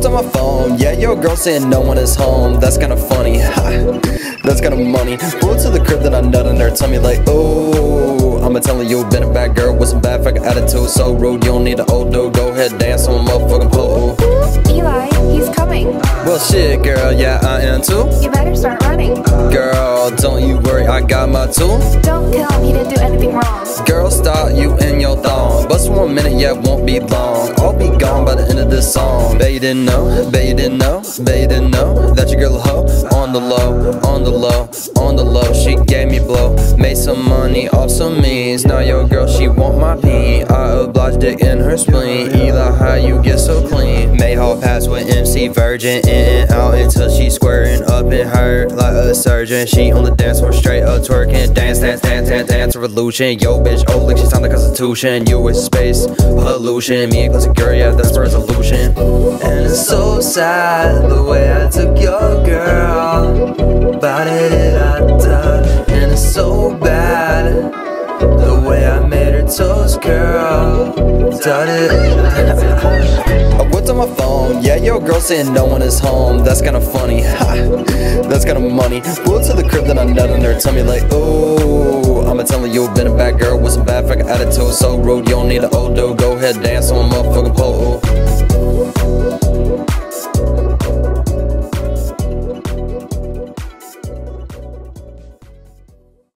on my phone, yeah, your girl saying no one is home. That's kinda funny, ha, that's kinda money. Pull to the crib, then I nut on her tummy like, oh, I'ma tell her you been a bad girl with some bad fucking attitude. So rude, you don't need an old dude. Go ahead, dance on my motherfucking pole. Eli, he's coming. Well shit, girl, yeah, I am too. You better start running. Girl, don't you worry, I got my tool. Don't kill him, he didn't do anything wrong. Girl, stop, you in your thong. Bust 1 minute, yeah, won't be long. I'll be gone by the end of this song. Bet you didn't know, bet you didn't know, bet you didn't know that your girl a hoe. On the low, on the low, on the low, she gave me blow. Made some money off some means. Now your girl, she want my peen. I obliged dick in her spleen. Eli, how you get so clean? Made hall pass with MC Virgin, in and out until she squaring up and hurt like a surgeon. She on the dance floor straight up twerking. Dance, dance, dance, dance, dance, revolution. Yo bitch, oh look, she sound the Constitution. You with space pollution. Me and classic girl, yeah, that's resolution. And it's so sad the way I took your girl. Ba-da-da-da-da. And it's so bad the way I made her toast, girl. I whipped on my phone, yeah, your girl saying no one is home. That's kinda funny, ha, that's kinda money. Pull to the crib, then I nut on her tummy like, oh, I'ma tell her you been a bad girl with some bad fucking attitude. So rude, you don't need an old dude. Go ahead, dance on my motherfucking pole.